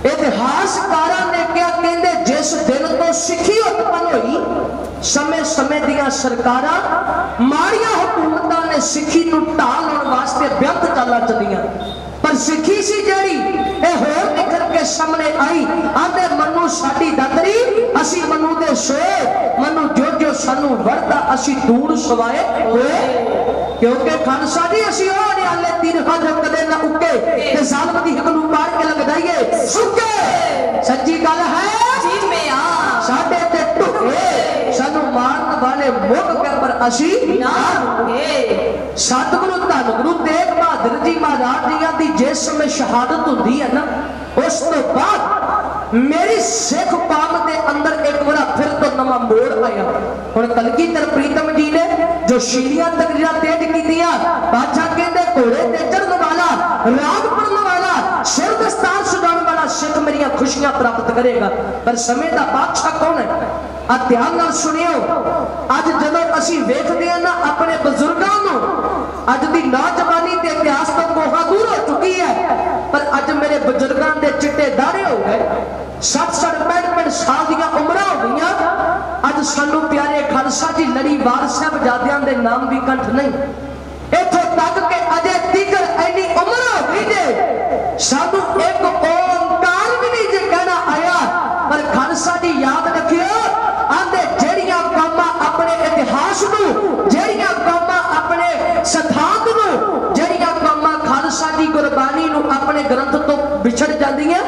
इतिहासकारां ने क्या कहते, जिस दिन तो सिखी उत्पन्न हुई, समय समय दियां सरकारां माड़ियां हुकूमतां ने सिखी नूं ढा लाउण वास्ते व्यर्थ चालां चलियां, पर सिखी सी जिहड़ी ए होर निखर के सामने आई। आंदे मनु साडी दादरी, असी मनु दे सोए, मनु जो जो सानू वरदा असी दूर सवाए होए, क्योंकि खालसा जी असी ओ नियाले तीर जो कदे ना उके ते जालम दी हिक नूं पाड़ के लगदाईए सुके। सच्ची गल है जी मैं आ साडे ते टुके सानू मारन वाले मुक के पर असी ना रुके। सतगुरु धन गुरु तेग बहादुर जी महाराज जी दी जिस समय शहादत हुंदी है ना, उस तो बाद मेरी सिख कौम के अंदर एक बार फिर तो नवा मोड़ आया। हुण कलगीधर प्रीतम जी ने जो शीलियां तकरीरां तेज कीतियां, बादशाह कहंदे घोड़े ते चढ़न वाला, राग पढ़न वाला, सिर दस्तार सजाउण वाला सिख मेरियां खुशियां प्राप्त करेगा। पर समय दा बादशाह कौन है? आ ध्यान नाल सुनियो। अज जदों असीं वेखदे हां ना अपने बजुर्गां नूं, अज दी नौजवानी ते इतिहास तो कोहा दूर हो चुकी है, पर अज मेरे बजुर्गां दे चिट्टे दाड़े हो गए, 60-60 65 साल दियां उम्रां हो गईयां। अज सानू प्यारे खालसा जी लड़ीवार साहबजादियां दे नाम भी कंठ नहीं, इत्थों तक के अजे तिकर इन्नी उम्र हो गई जे सानू एक ओंकार भी नहीं जे कहना आया। पर खालसा जी याद रखियो, आंदे जेड़ियां कौमां अपने इतिहास नूं, जेड़ियां कौमां अपने सिद्धांत नूं, जेड़ियां कौमां खालसा जी गुरबानी नूं अपने ग्रंथ तो विछड़ जांदियां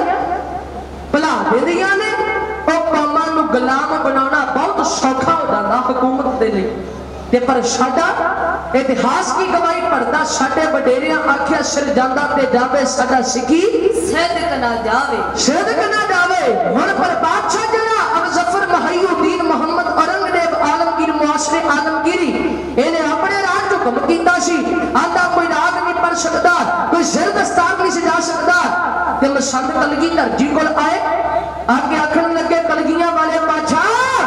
भुला देंदियां ने, ओ कौमां नूं गुलाम बनाउणा बहुत सौखा हो जांदा हुकूमत दे लई। ते पर साडा इतिहास की गवाही पढ़दा, साडे वडेरियां आख्या सिर जांदा ते जावे, साडा सिखी सिद्ध ना जावे, सिद्ध ना जावे। हुण पर बादशाह जड़ा अब जफर महिउद्दीन मोहम्मद औरंगजेब आलमगीर मुआशरे आलमगीरी, इन्हें अपने राज हुक्म कीता सी, आंदा कोई राग नहीं पढ़ सकदा, कोई सिर दस्तार नहीं सजा सकदा। ते मसंद कलगीधर जी कोल आए, आके आखण लगे कलगियां वाले बादशाह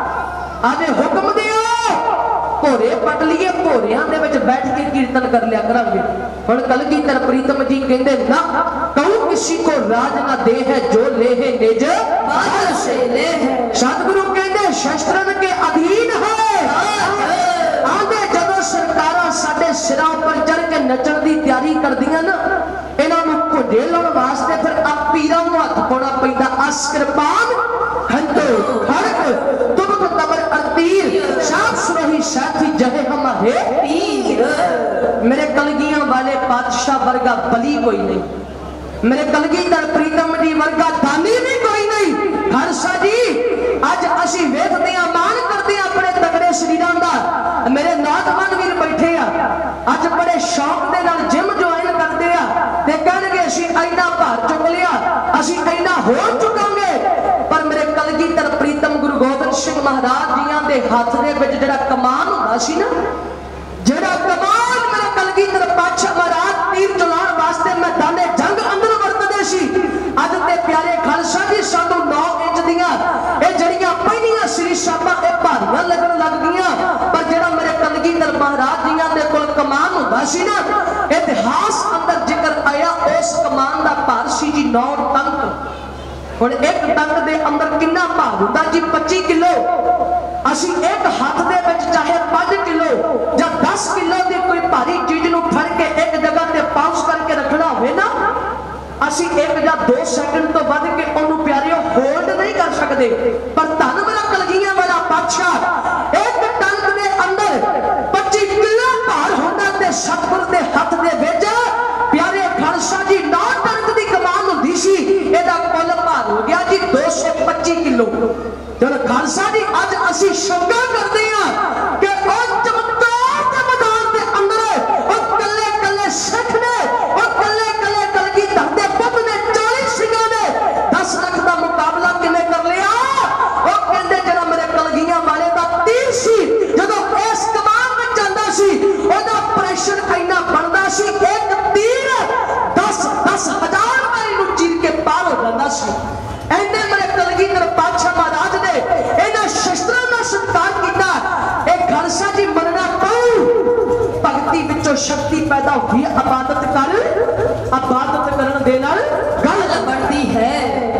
आदे हुक्म दियो, भोरे पट लिए, भोरियां दे विच बैठ के कीर्तन कर लिया करांगे। हुण कलगीधर प्रीतम जी कहंदे ना, कहूं किसी को राज ना दे है जो ले है निज बादल से ले है। सतगुरु कहंदे शस्त्रन के अधीन है। आंदे जदों सरकारां साडे सिरां पर चढ़ के नचण दी तैयारी करदियां ना, इन्हां नूं भुंजे लाउण वास्ते फिर आ पीरां नूं हत्थ पाउणा पैंदा। अस किरपान खंडो खड़क तुमक कबर तीर शाम सुरही साथी जहे हमारे पीर। मेरे कलगियां वाले बादशाह वर्गा बली कोई नहीं, मेरे कलगीधर प्रीतम जी वर्गा दानी भी कोई नहीं। खालसा जी अज असी वेखदे हां, मान करदे हां अपने तगड़े शरीरां दा। मेरे नौजवान वीर बैठे आ, अज बड़े शौक दे नाल जिम ज्वाइन करदे आ ते कहणगे असी इन्ना भार चुक लिया, असी इन्ना होर चुकांगे। पर मेरे कलगीधर प्रीतम गुरु गोबिंद सिंह महाराज जियां दे हाथ दे विच जिहड़ा कमान हुंदा सी ना, जिहड़ा कमान मेरे कलगीधर बादशाह महाराज तीर चलाउण वास्ते मैदाने जंग अंदर वरतदे सी। अज ते प्यारे खालसा जी सानू 9 इंच दियां ए जड़ियां पहिलियां श्री शाबां ए भारियां लगन लग गईयां, पर जिहड़ा मेरे कलगीधर महाराज जियां दे कोल कमान हुंदा सी ना, इतिहास अंदर जिक्र आया उस कमान दा भार सी जी 9 टंक। हुण एक टंक दे अंदर कितना भार हुंदा जी? 25 किलो। असी एक हाथ दे विच चाहे 5 किलो या 10 किलो दी कोई भारी चीज नूं फड़ के एक जगह ते पाउस करके रखना होवे ना, असी 1 या 2 सेकंड तो वध के ओनू प्यारियो होल्ड नहीं कर सकते। पर धन मेरा कलगियां वाला बादशाह एक टंक दे अंदर 25 किलो भार होंदा ते सतगुर दे हाथ दे विच प्यारे खालसा जी 9 टंक दी कमान हुंदी सी, एदा कुल भार हो गया जी 225 किलो। चलो खालसा जी अज असी शंका करते हैं कि चमत्कार के मैदान के अंदर कले कले सिख ने, कले कले कलगीधर दे पुत ने 40 सिंहां ने 10 लाख का मुकाबला किवें कर लिया? वो कहंदे जरा मेरे कलगियां वाले दा तीर सी, जदों इस कमान में जांदा सी ओदा प्रेशर इन्ना बनदा सी, एक तीर 10 हजार माइल नूं चीर के पार हो जांदा सी। ऐने मेरे कलगीधर बादशाह महाराज ने इन्हां शस्त्रां दा सत्कार कीता। एक खालसा जी मनना पऊ भगती विचों शक्ति पैदा हुई, इबादत कर, इबादत करन दे नाल गल बनदी है।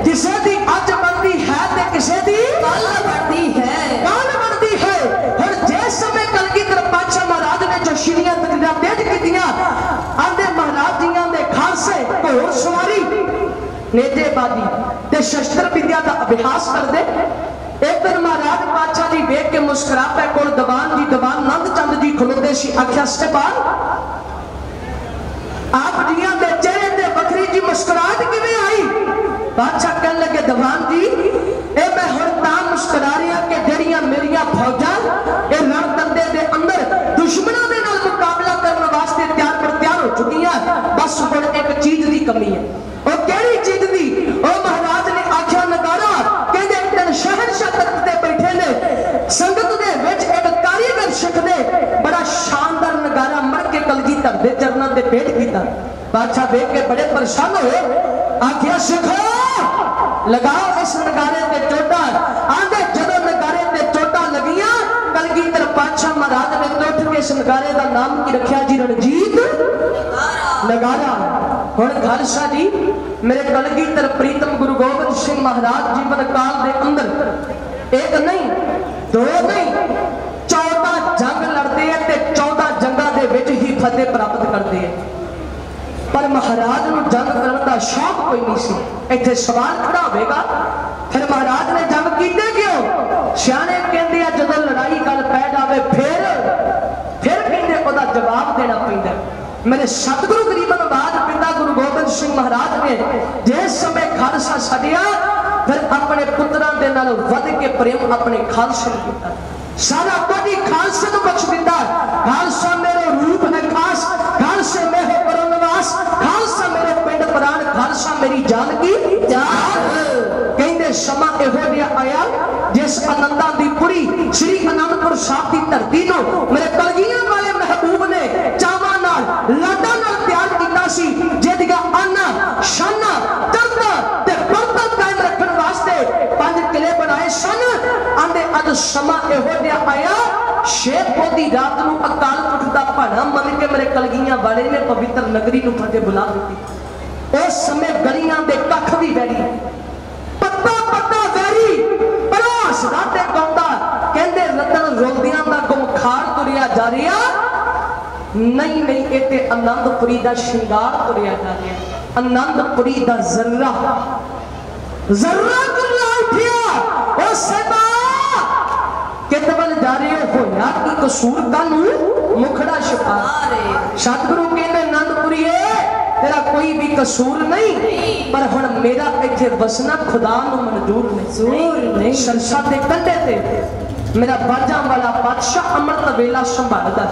नेजेबाजी ते शस्त्र विद्या का अभ्यास करते। एक दिन महाराज बादशाह जी वेख के मुस्कुरा पे कोल दीवान जी दीवान नंद चंद जी खलोते सी। आख्या सतेपाल आप जियां दे चेहरे ते बखरी जी मुस्कुराहट किवें आई? बादशाह कहने लगे दीवान जी ए मैं हुण तां मुस्कुरा रहा कि जड़ियां मेरियां फौजां ए रणदंडे दे अंदर दुश्मनां दे नाल मुकाबला करने वास्ते तैयार पर तैयार हो चुकियां। बस हुण एक चीज दी कमी है। और केड़ी चीज दी? ओ महाराज ने आख्या नगारा कहंदे एक दिन शहनशाह तख्त ते बैठे ने संगत दे विच एक कारीगर सिख ने बड़ा शानदार नगारा मर के कलगीधर दे चरणां ते भेंट कीता। बादशाह देख के बड़े परेशान हुए। आख्या सिखो लगाओ इस नगारे ते चोटा। आंदे जदों नगारे ते चोटा लगियां कलगीधर पातशाह महाराज ने तो उठ के इस नगारे का नाम की रखा जी रणजीत नगारा। हुण खालसा जी मेरे कलगीधर प्रीतम गुरु गोबिंद सिंह महाराज जीवन काल के अंदर एक नहीं दो नहीं 14 जंग लड़ते हैं ते 14 जंगां दे विच ही फतेह प्राप्त करते हैं। पर महाराज नूं जंग करने का शौक कोई नहीं सी। इत्थे सवाल खड़ा होगा फिर महाराज ने जंग कीते क्यों? सियाणे कहंदे आ जदों लड़ाई गल पै जावे फिर कहंदे ओदा जवाब देना पैंदा। मेरे सतगुरु गरीबन बाज पिता गुरु गोबिंद सिंह महाराज ने जिस समय खालसा छड्डिया फिर अपने पुत्रां दे नाल वध के प्रेम अपने खालसे नूं कीता। सारा कोई खालसे नूं बख्श दिता। खालसा मेरे रूप है खास, खालसे में है परमनिवास, खालसा मेरे पिंड प्राण, खालसा मेरी जान की जान। कहंदे समा इहो जिहा आया जिस आनंदां दी पुरी श्री आनंदपुर साहिब की धरती नूं मेरे कलगियां वाले महबूब ने चावां नाल लाडां नाल प्यार कीता सी। जिहदियां आना शाना दर्द ते बरता कायम रखण वास्ते 5 किले बनाए सन। आंदे अज समा इहो जिहा आया शेर पोदी रात नूं अकाल पुरख दा भाणा मन के मेरे कलगियां वाले ने पवित्र नगरी नूं फतेह बुला दी। उस समय गलियां दे कख भी वैरी पत्ता पत्ता वैरी बड़ा हसदा ते गाउंदा कहंदे रतन रोंदियां दा गुमखार तुरिया जा रिहा नहीं नहीं ये ते आनंदपुरी दा श्रृंगार तुरिया जा रिहा। आनंदपुरी दा जर्रा जर्रा कुल्ला उठिया ओ सदा कितवल जा रहे हो या की कसूर कानू मुखड़ा छुपा। सतगुरु कहंदे आनंदपुरी तेरा कोई भी कसूर नहीं पर हुण मेरा इत्थे बसना खुदा नूं मंजूर नहीं। सरसा दे कंढे ते मेरा बाजां वाला बादशाह अमृत वेला संभालदा।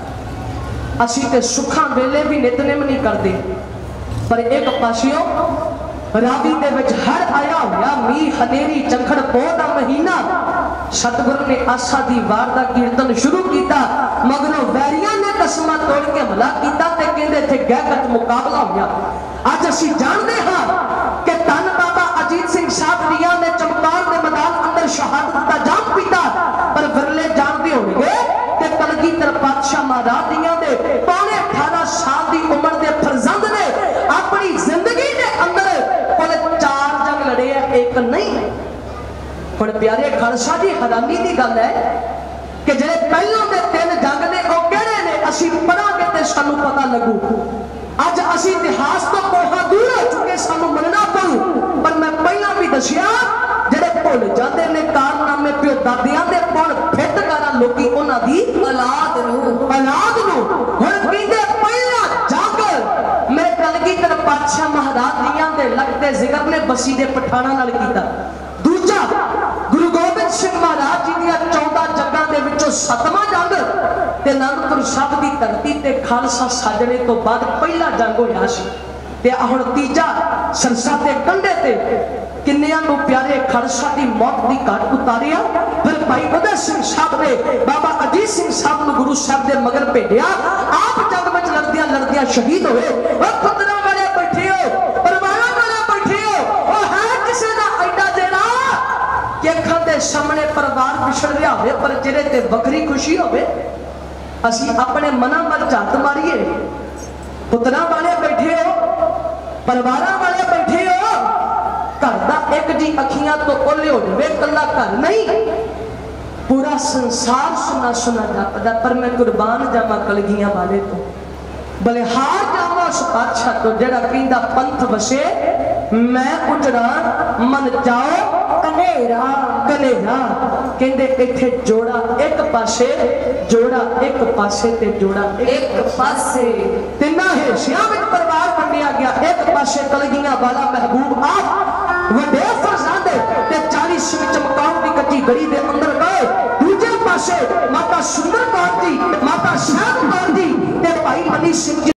असी ते सुखां वेले भी नितनेम नहीं करते पर एक पासियों रावी दे विच हड़ आया होया मीह हनेरी चंखड़ पोह दा महीना। सतगुरु ने आशा दी वार दा कीर्तन शुरू किया मगरों वैरियां ने कसमां तोड़ के हमला किया ते कहंदे इत्थे गहकत मुकाबला होया। अज असी जानते हां कि धन बाबा अजीत सिंह साहब दियां ने चमकौर दे मैदान अंदर शहादत दा जाम पीता पर विरले जानते होणगे कि कलगीधर पातशाह महाराज दियां दे पौने 18 साल दी उम्र दे फरजंद ने अपनी जिंदगी दे अंदर कोले 4 जंग लड़े एक नहीं। हुण प्यारे खालसा जी हैरानी की गल है कि जिहड़े पहलों के 3 जंग ने वो किहड़े ने असीं पढ़ांगे ते सानूं पता लगू। अज असीं इतिहास तो कोहा दूर हो चुके सानूं मनना पऊ पर मैं पहला भी दसिया जिहड़े भुल जाते ने कारनामे प्यो दादियां दे पुण फिट करा लोकी उन्हां दी औलाद नूं हुण कहंदे पहला जंग मेरे कलगीधर पातशाह महाराज दियां दे लगते जिक्र ने बसी दे पठाणा नाल कीता। दूजा गुरु गोबिंद सिंह महाराज जी दियां 14 जंगां दे विचों 7वां जंग ते आनंदपुर साहिब दी धरती ते खालसा साजणे तो बाद पहला जंग होया सी। ते हुण तीजा सरसा दे कंढे ते किन्नियां नूं प्यारे खालसा दी मौत दी घाट उतारिया। फिर भाई उदय सिंह साहब ने बाबा अजीत सिंह साहब नूं गुरु साहब दे मगर भेजिया। आप जंग विच लड़दियां लड़दियां शहीद होए। ओ पुत्तरां वाले बैठे हो परिवारां वाले बैठे हो ओ है किसे दा ऐडा जेड़ा कि अखां दे सामने परिवार विछड़ रहा होवे पर चेहरे ते बखरी खुशी होवे। असीं अपने मनां वल झट मारीए। पुत्तरां वाले बैठे हो परिवारां वाले बैठे हो घर दा एक जी अखियां तो ओले हो जावे कल्ला घर नहीं पूरा संसार सुना सुना जापदा। पर मैं कुर्बान जावां कलगियां वाले तो बलिहार जावां उस बादशाह तो जेड़ा कहंदा पंथ वसे मैं उजड़ा मन जाओ कनेरा कनेरा। कहंदे इत्थे जोड़ा एक पासे, जोड़ा एक पासे ते जोड़ा एक पासे। तिन्ना हिस्सियां विच परिवार वंडिया गया। एक पासे कलगियां वाला महबूब आप वड्डे फरजादे ते 40 विच मकाम दी कच्ची गली दे अंदर गए। दूजे पासे माता सुंदर कौर जी, माता शहद कौर जी ते भाई मनी सिंह जी